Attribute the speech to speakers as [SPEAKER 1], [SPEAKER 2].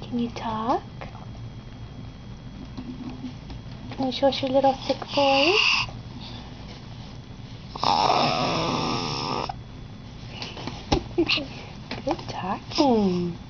[SPEAKER 1] Can you talk? Can you show us your little sick voice? Good talking.